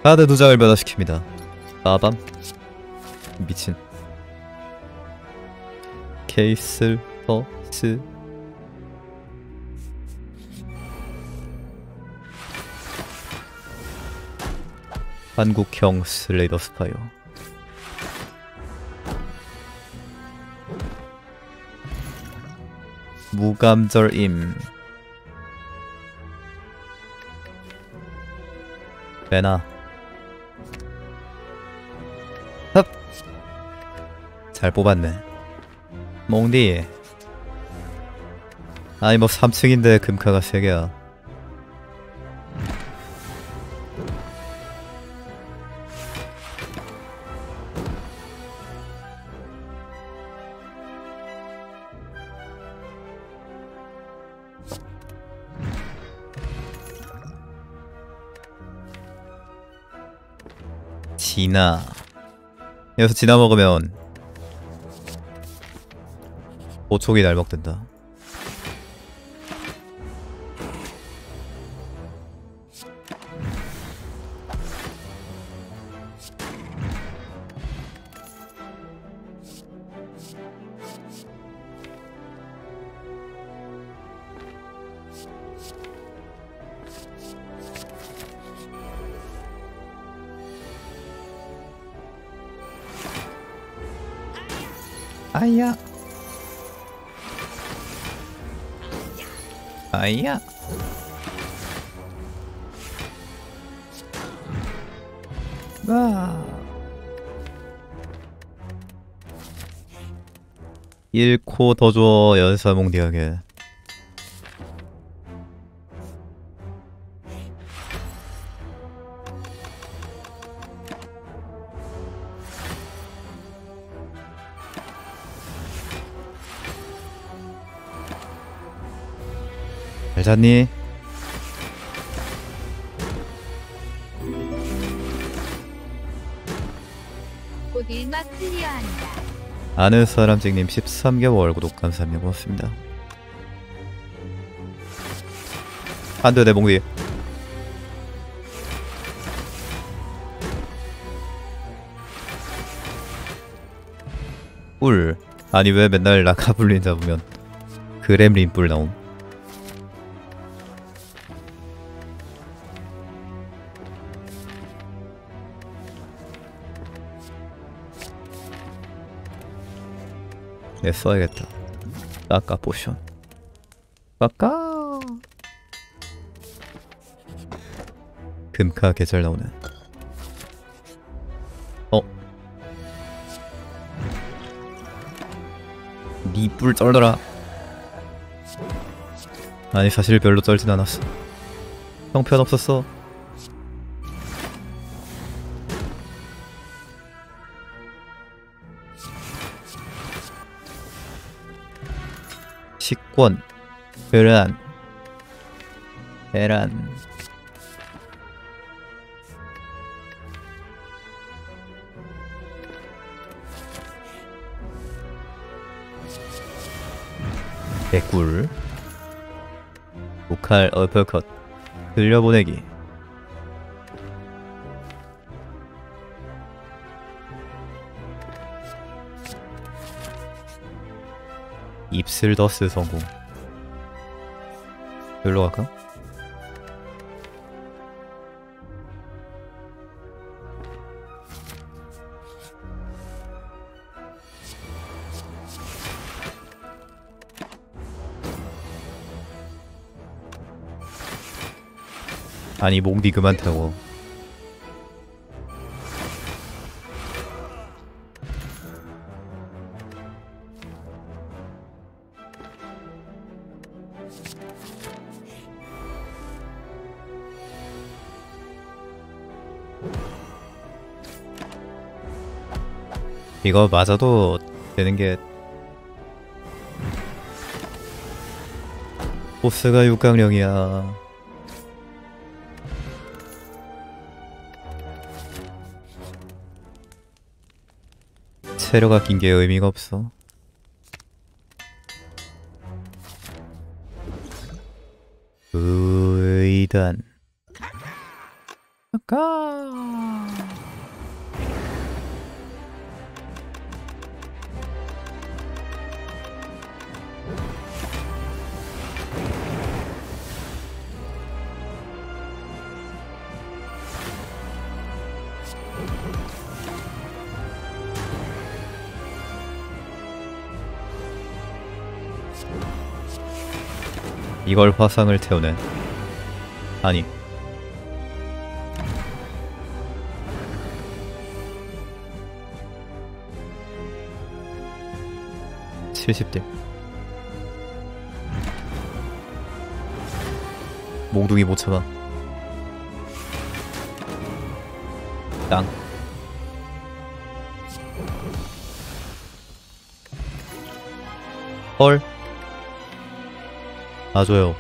카드 2장을 변화시킵니다. 빠밤. 미친. 케이슬 버스. 한국형 슬레이더 스파이어. 무감절임. 레나. 흡. 잘 뽑았네. 몽디. 아니 뭐 3층인데 금카가 3개야. 지나. 여기서 지나 먹으면 보촉이 날먹든다. 아야. 아야. 와. 1코 더 줘, 연사몽디하게. 잘 잤니? 곧 1막 클리어한다. 아는 사람직님 13개월 구독 감사합니다. 고맙습니다. 안돼 내 몽디. 뿔. 아니 왜 맨날 라카블린 잡으면 그렘린 뿔 나옴. 얘 써야겠다. 까까 포션. 까까. 금카 계절 나오네. 니 뿔 쩔더라. 아니 사실 별로 쩔진 않았어. 형편없었어. 식권. 계란. 계란. 개꿀. 우칼 어퍼컷. 들려보내기. 입술 더스 성공. 여기로 갈까? 아니 몽디 그만 타고. 이거 맞아도 되는게 보스가 6강령이야. 체력 아낀게 의미가 없어. 의단. 가. 이걸 화상을 태우네. 아니. 70딜. 몽둥이 못 참아. 땅. 헐. 놔줘요.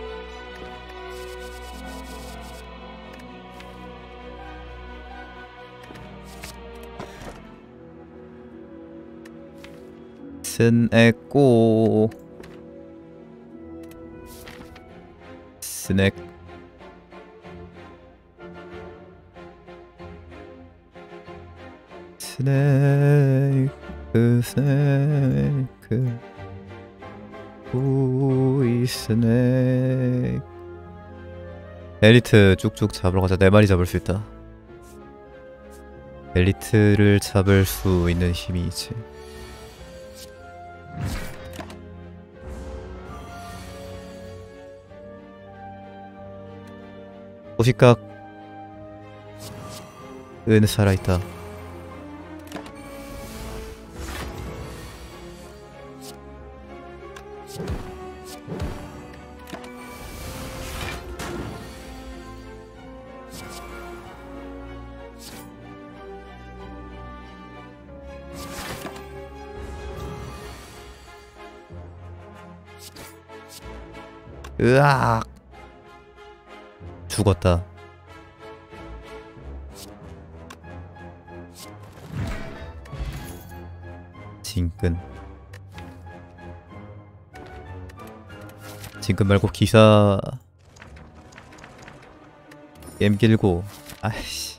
스낵고 스낵. 스네이크 스네이크 오이 스네이크. 엘리트 쭉쭉 잡으러 가자. 4마리 잡을 수 있다. 엘리트를 잡을 수 있는 힘이 있지. 도시각 은 살아있다. 으악. 죽었다. 진끈. 진끈 말고 기사 엠길고. 아이씨.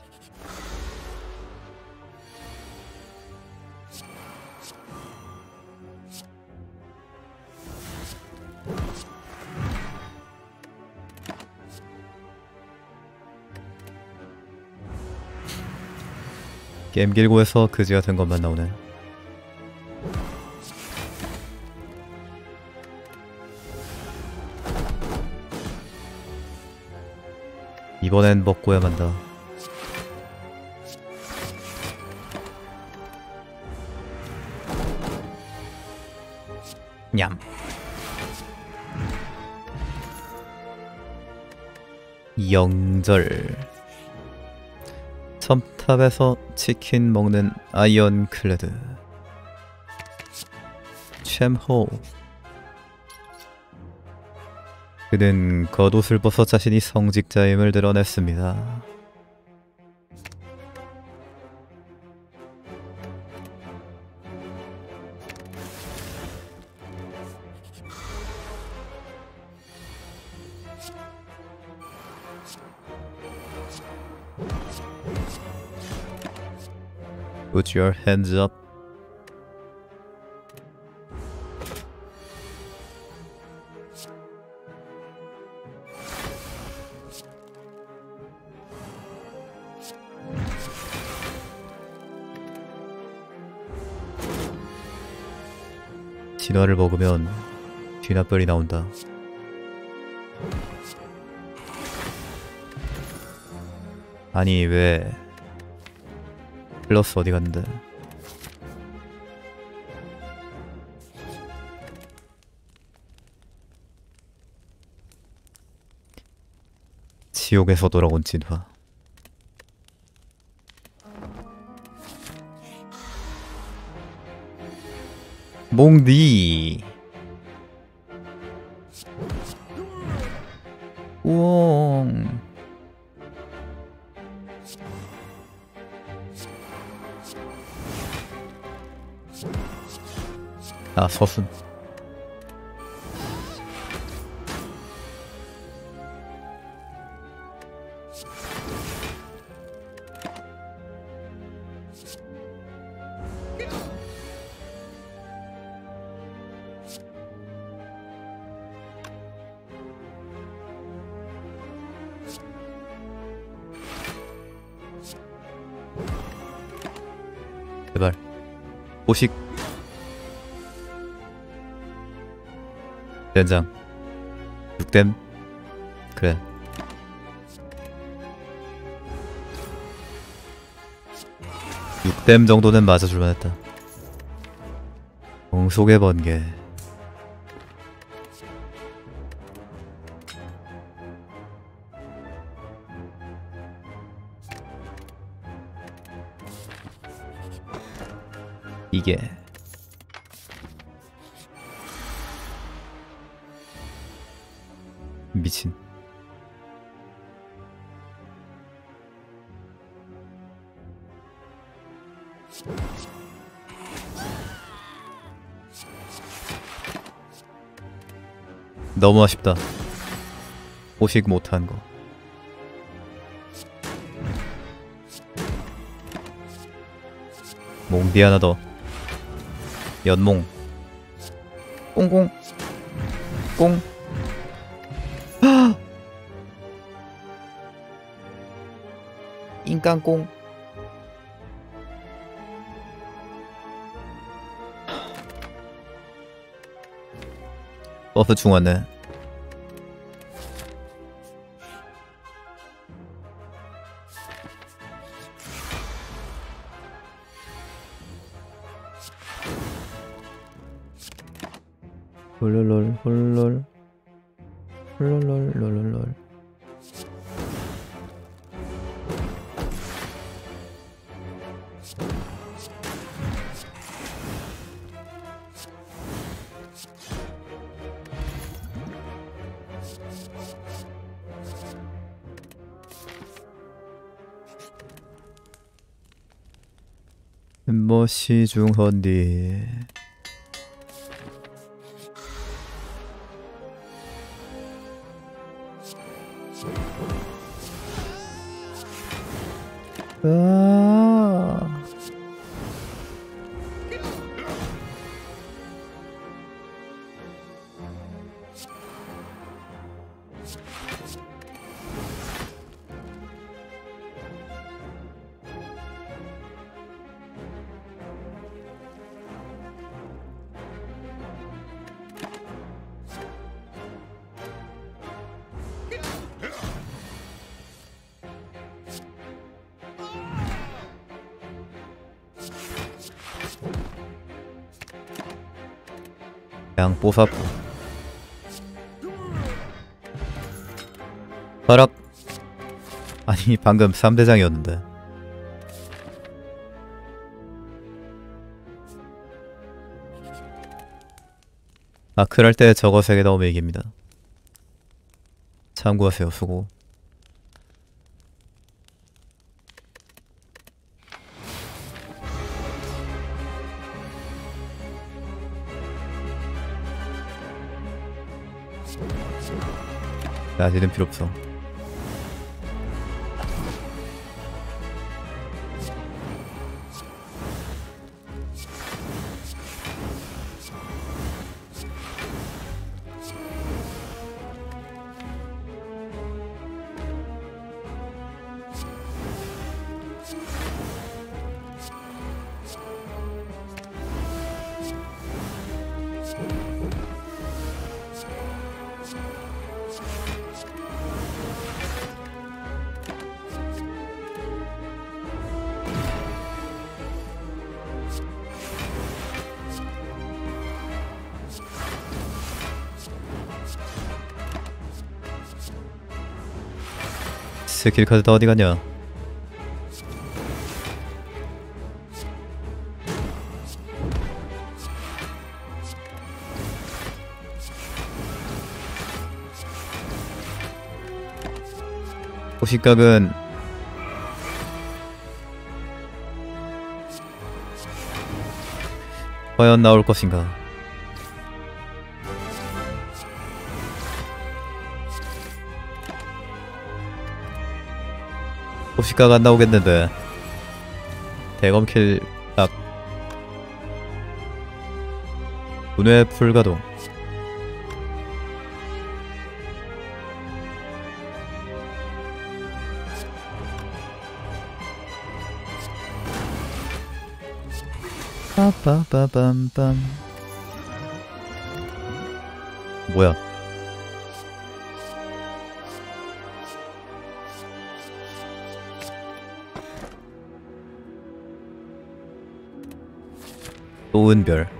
게임 길고에서 그지 같은 것만 나오네. 이번엔 먹고야 만다. 냠. 영절. 섬탑에서 치킨 먹는 아이언클레드 챔호. 그는 겉옷을 벗어 자신이 성직자임을 드러냈습니다. Put your hands up. 진화를 먹으면 쥐나별이 나온다. 아니 왜 플러스 어디 갔는데? 지옥에서 돌아온 진화. 몽디. 우엉. 아, 서순. 제발 오식 된장 6댐 그래 6댐 정도는 맞아줄만 했다. 속의 번개 이게 미친 너무 아쉽다. 오식 못한 거. 몽디 하나 더. 연몽. 꽁꽁. 꽁. 인간꽁. 버스 중왔네. 홀롤롤 홀롤 홀롤롤 롤롤롤 멋이 중헌디 아 그냥 뽀사뽀 바락 아니 방금 3대장이었는데 아크할 때 저거 3개 나오면 이깁니다. 참고하세요. 수고. 아직은 필요 없어. 스킬 카드 다 어디 갔냐? 호식각은 과연 나올 것인가? 호식각 안 나오겠는데 대검킬 딱 분해 불가동. 빠빠빠밤빰. 뭐야? 또 은별.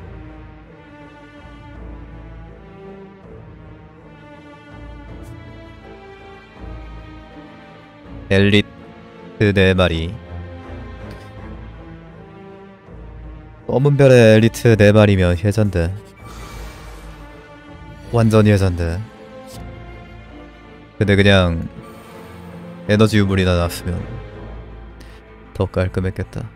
엘리트 4마리. 검은 별의 엘리트 4마리면 해잔데. 완전히 해잔데. 근데 그냥 에너지 유물이나 나왔으면 더 깔끔했겠다.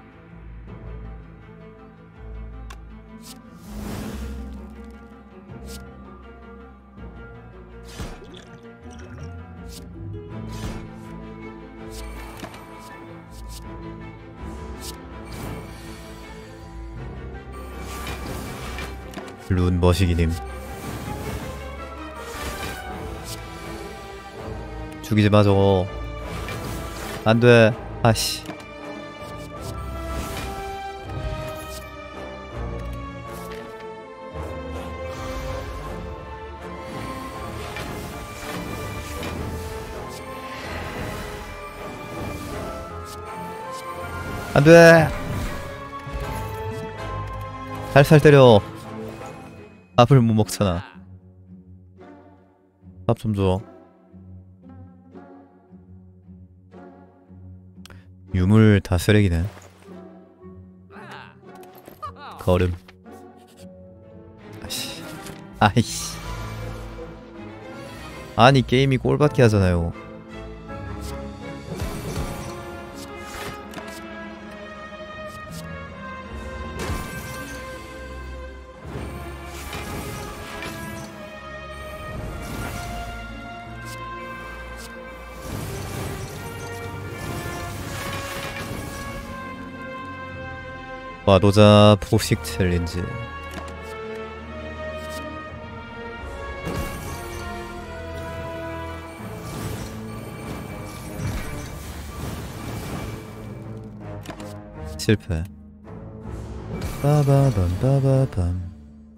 룬 머시기님 죽이지마 저거. 안돼. 아씨. 안돼. 살살 때려. 밥을 못 먹잖아. 밥 좀 줘. 유물 다 쓰레기네. 걸음. 아씨. 아이씨. 아니 게임이 꼴밖에 하잖아요. 와도자 포식 챌린지. 실패. 빠바밤 빠바밤.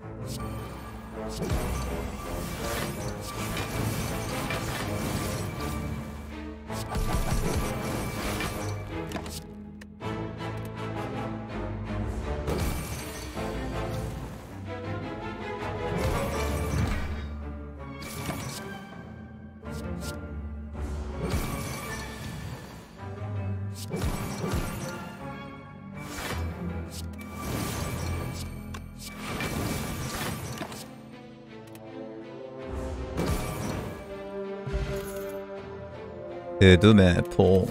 어둠의 폼.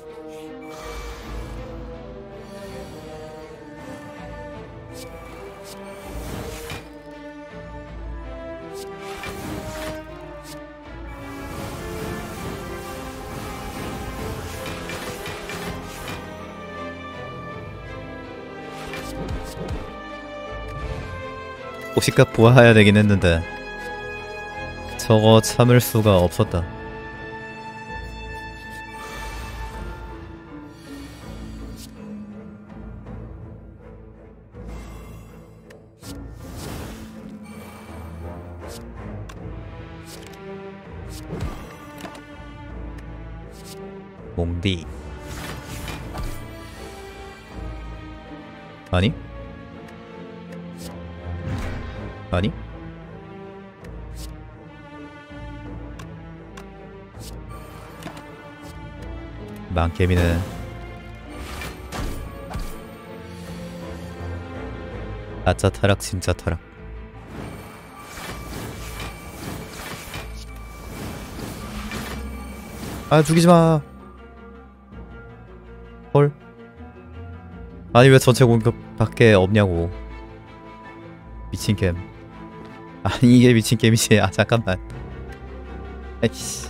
호시값 보아야 되긴 했는데 저거 참을 수가 없었다. 몽디. 아니? 아니? 망개미는 가짜 타락 진짜 타락. 아 죽이지마. 헐. 아니 왜 전체 공격 밖에 없냐고. 미친 게임. 아니 이게 미친 게임이지. 아 잠깐만. 아이씨.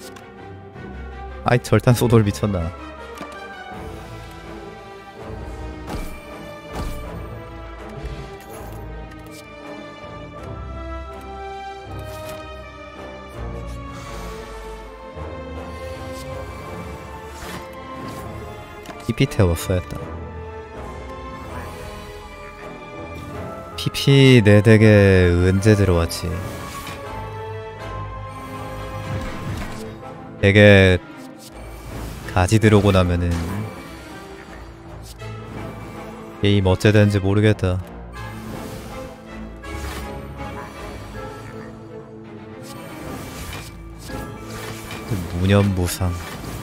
아이 절단 소돌 미쳤나. PP 태웠어야 했다. PP 내 덱에 언제 들어왔지? 덱에 가지 들어오고 나면은 게임 어째 되는지 모르겠다. 무념무상.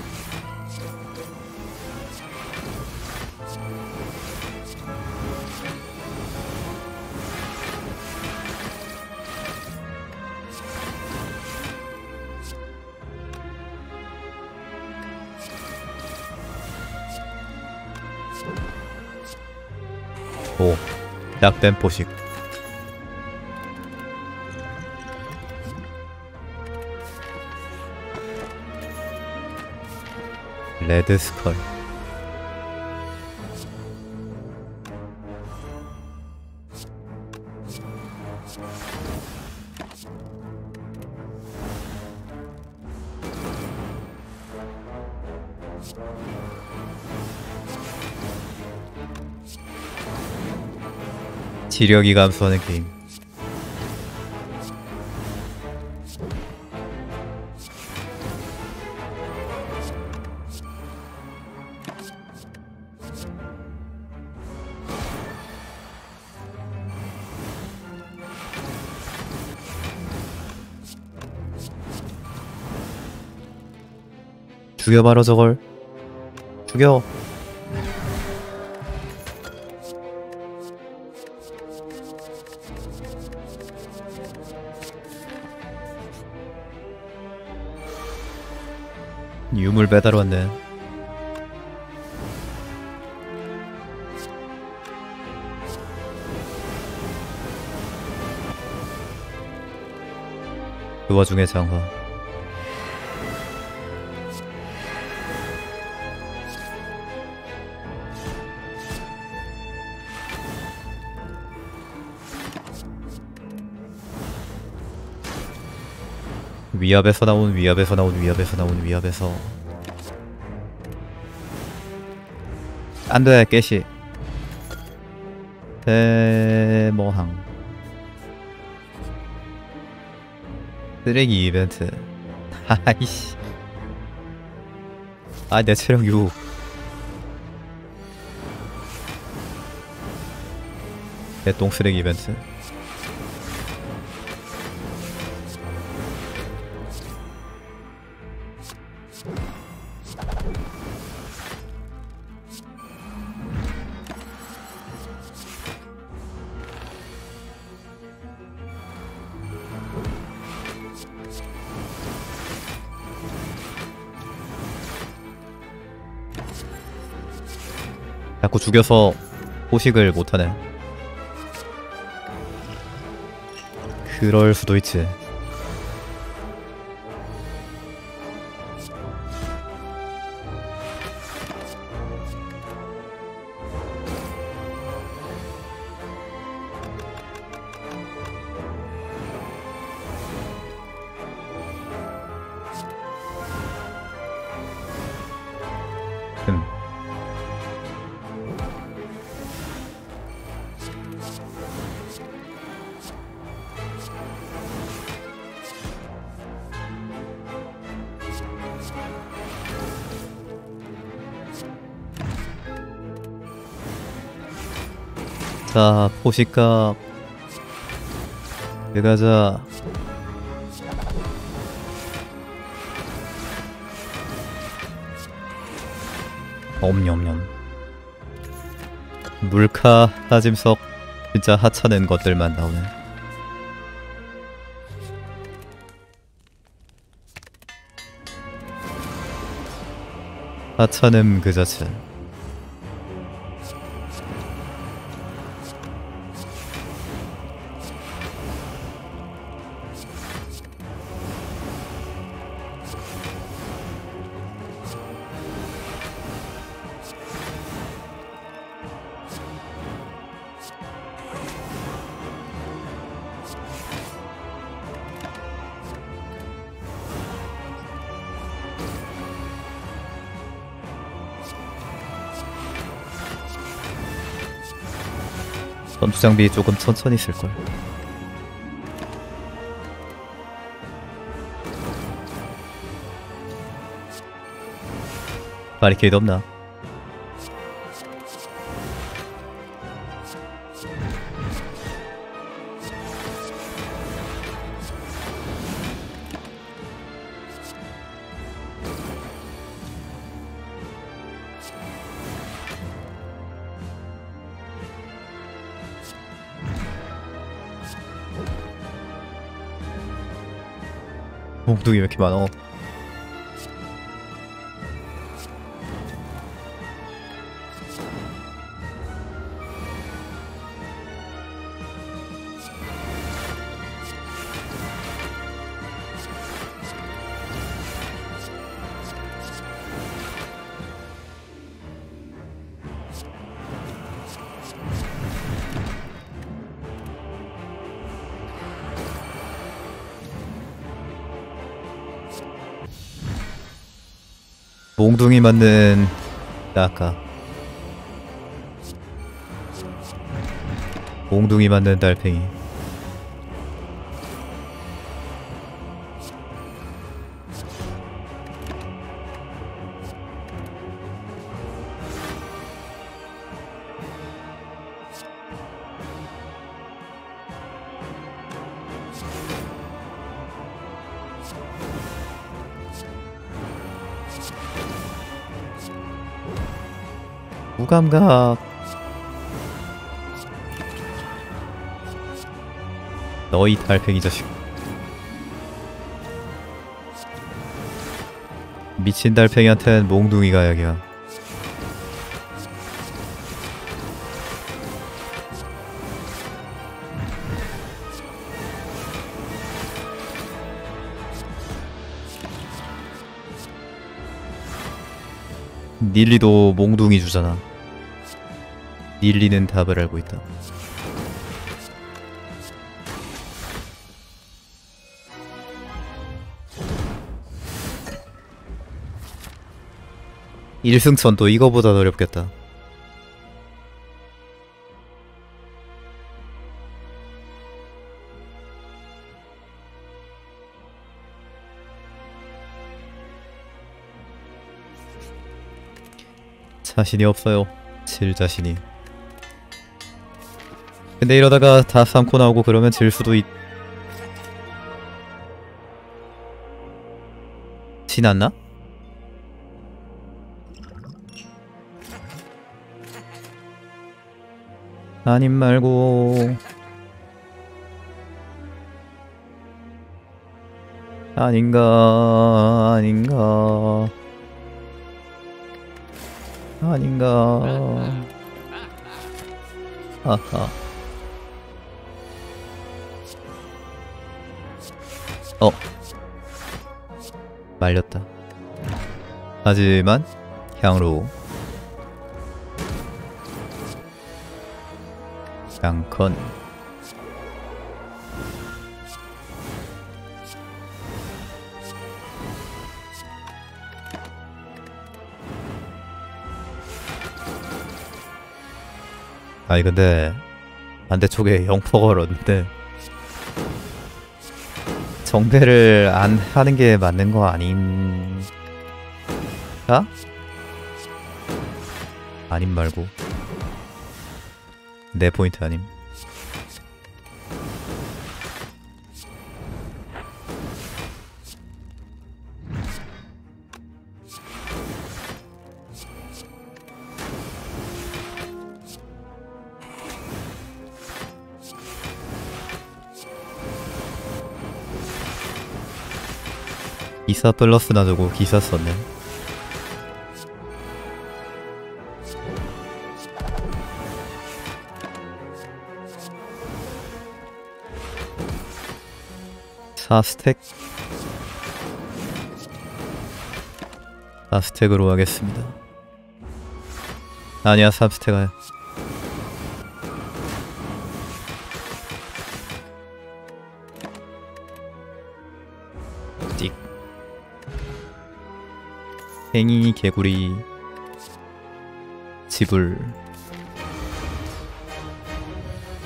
오, 약된 포식. 레드 스컬. 지력이 감소하는 게임. 죽여 바로 저걸. 죽여. 유물 배달 왔네. 그 와중에 장화. 위압에서 나온 위압에서 나온 위압에서 나온 위압에서 안돼 깨시 대모항 쓰레기 이벤트. 아이씨 아 내 체력 6. 내 똥 쓰레기 이벤트. 자꾸 죽여서 포식을 못하네. 그럴 수도 있지. 자, 포식각 들어가자. 엄냠냠. 물카 하짐석 진짜 하찮은 것들만 나오네. 하찮음 그 자체. 전투 장비 조금 천천히 쓸걸. 바리케이드 없나? 몽둥이 왜 이렇게 많어? 몽둥이 맞는 아까 몽둥이 맞는 달팽이. 무감각. 너희 달팽이 자식. 미친 달팽이한테는 몽둥이가 약이야. 닐리도 몽둥이 주잖아. 닐리는 답을 알고 있다. 일승천도 이거보다 어렵겠다. 자신이 없어요. 질 자신이. 근데 이러다가 다 삼코 나오고 그러면 질 수도 지났나? 아님 말고 아닌가 아닌가 아하. 말렸다. 하지만 향로 양컨. 아니 근데 반대쪽에 영포가 걸었는데 정배를 안 하는 게 맞는 거 아닌가? 아님 말고 내 포인트 아님. 기사 플러스 놔두고 기사 썼네. 사스택 4스택으로 하겠습니다. 아니야 3스택. 찍 팽이 개구리 지불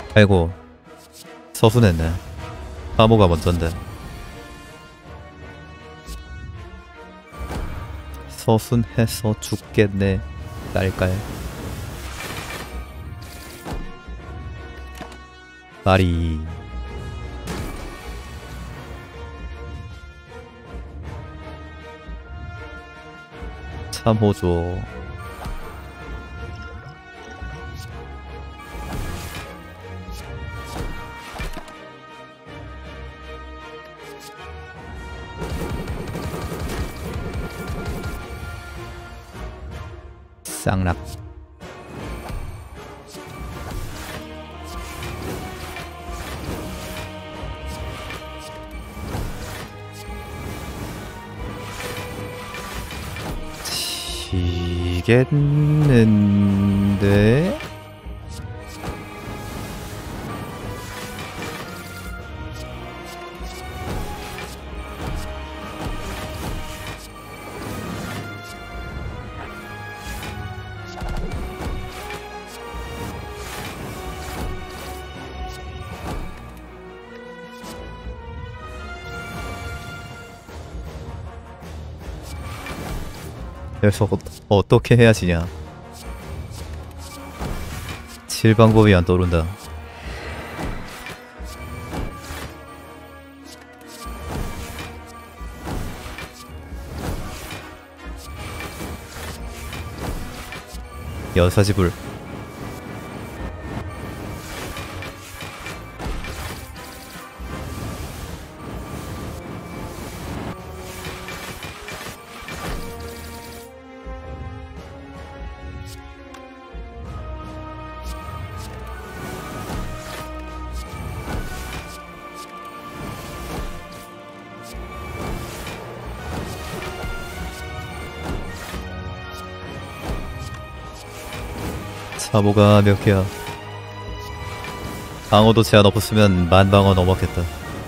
아이고 서순했네. 바모가 먼저인데. 서순해서 죽겠네. 딸깔. 말이 참 호조. 쌍락. 지겠는데? 여기서 어떻게 해야 지냐? 칠 방법이 안 떠오른다. 여사지불. 사모가 몇 개야? 방어도 제한 없었으면 만방어 넘었겠다.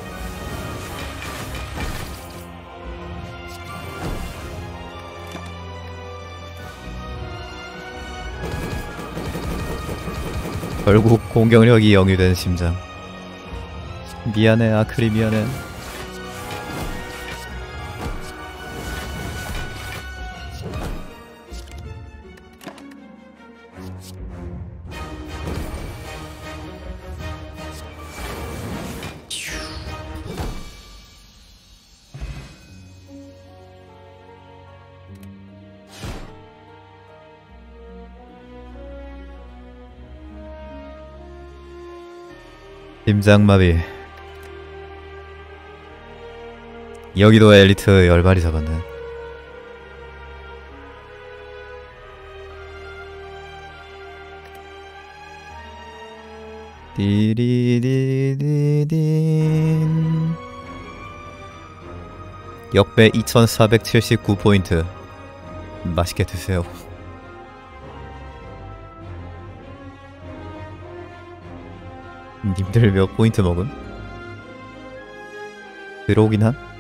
결국 공격력이 0이 된 심장. 미안해 아크리 미안해. 심장마비. 여기도 엘리트 10마리 잡았네. 띠리리리린. 역배 2479포인트. 맛있게 드세요. 님들 몇 포인트 먹음? 들어오긴 한?